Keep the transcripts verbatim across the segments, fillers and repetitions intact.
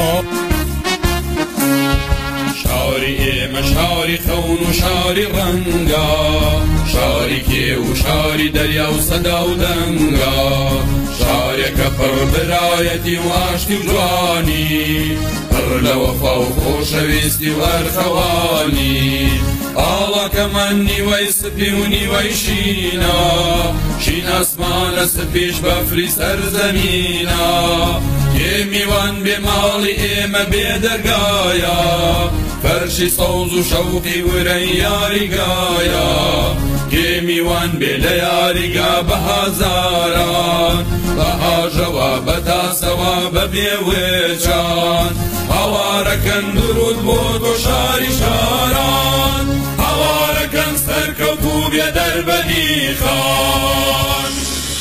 شاری ئێمە شاری خەون و شاری ڕەنگە شاری کێ و شاری دەریا و سەدا و دەنگە شارێکە پڕ برایەتی و ئاشتی و جوانی پڕ لە وەفا و خۆشەویستی و ئەرخەوانی ئاڵاکەمان نیوەی سپی و نیوەی شینە شین ئەسمانە سپیش بەفری سەرزەمینە کێ میوان بێ ماڵی ئێمە بێدەرگایە فەرشی سەوز و شەوقی ورەی یاریگایە کێ میوان بێ لە یاریگا بە هەزاران بە ئاژەوە بە تاسەوە بە بێوێچان هەوارەکەن درود بۆ تۆ شاری شاران هەوارەکەن سەرکەوت و بێ دەربەنی خان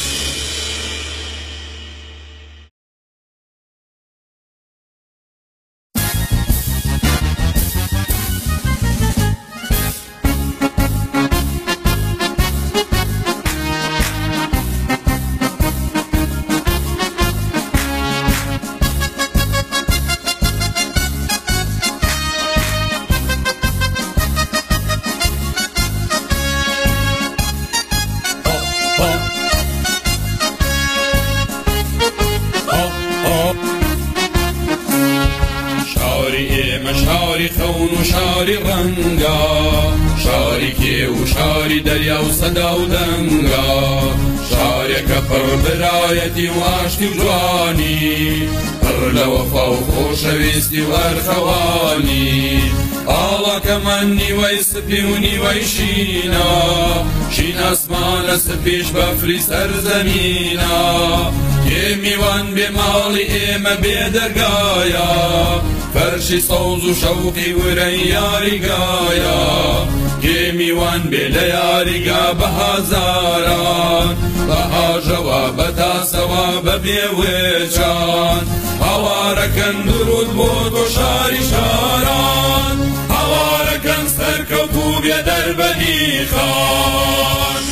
شاری خەون و شاری ڕەنگە شاری کێ و شاری دەریا و سەدا و دەنگە شارێکە پڕ برایەتی و ئاشتی و جوانی پڕ لە وەفا و خۆشەویستی و ئەرخەوانی ئاڵاکەمان نیوەی سپی و نیوەی شینە شین ئەسمانە سپیش بەفری سەرزەمینە کێ میوان بێ ماڵی ئێمە بێدەرگایە فەرشی سەوز و شەوقی ورەی یاریگایە کێ میوان بێ لە یاریگا بە هەزاران بە ئاژەوە بە تاسەوە بە بێوێچان هەوارەکەن درود بۆ تۆ شاری شاران هەوارەکەن سەرکەوت و بێ دەربەنی خان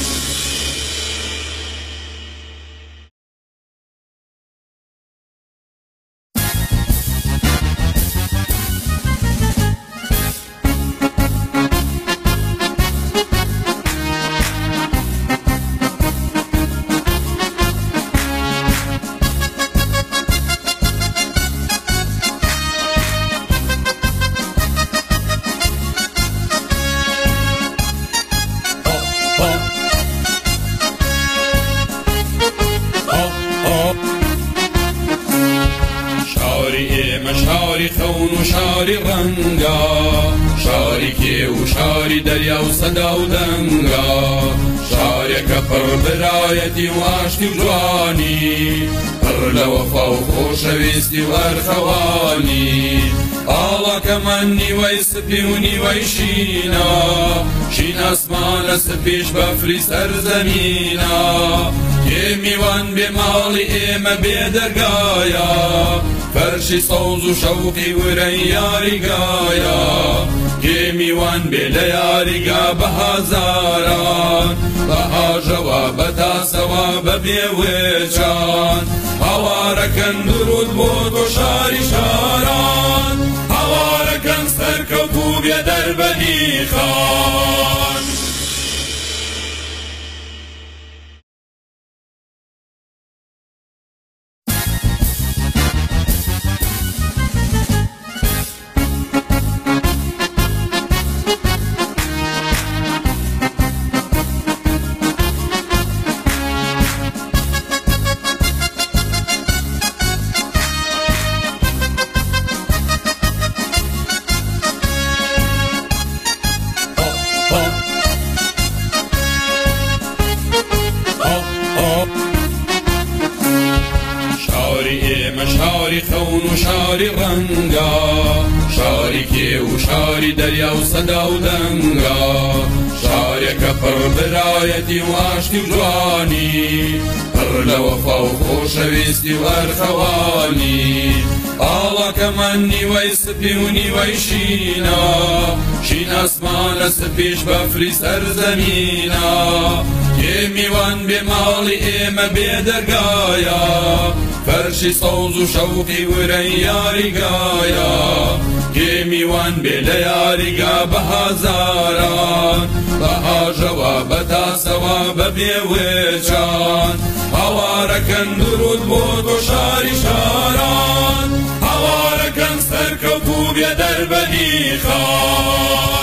شاری خەون و شاری ڕەنگە شاری کێ و شاری دەریا و سەدا و دەنگە شارێکە پڕ برایەتی و ئاشتی و جوانی پڕ لە وەفا و خۆشەویستی و ئەرخەوانی ئاڵاکەمان نیوەی سپی و نیوەی شینە شین ئەسمانە سپیش بەفری سەرزەمینە کێ میوان بێ ماڵی ئێمە بێدەرگایە فەرشی سەوز و شەوقی ورەی یاریگایە کێ میوان بێ لە یاریگا بە هەزاران بە ئاژەوە بە تاسەوە بە بێوێچان هەوارەکەن درود بۆ تۆ شاری شاران هەوارەکەن سەرکەوت و بێ دەربەنی خان شاری خەون و شاری ڕەنگە شاری کێ و شاری دەریا و سەدا و دەنگە شارێکە پڕ برایەتی و ئاشتی و جوانی پڕ لە وەفا و خۆشەویستی و ئەرخەوانی ئاڵاکەمان نیوەی سپی و نیوەی شینە شین ئەسمانە سپیش بەفری سەرزەمینە میوان بێ ماڵی ئێمە بێدەرگایە فەرشی سەوز و شەوقی ورەی یاریگایە میوان بێ لە یاریگا بە هەزاران بە ئاژەوە بە تاسەوە بە بێوێچان هەوارەکەن درود بۆ تۆ شاری شاران هەوارەکەن سەرکەوتوو بێ دەربەنی خان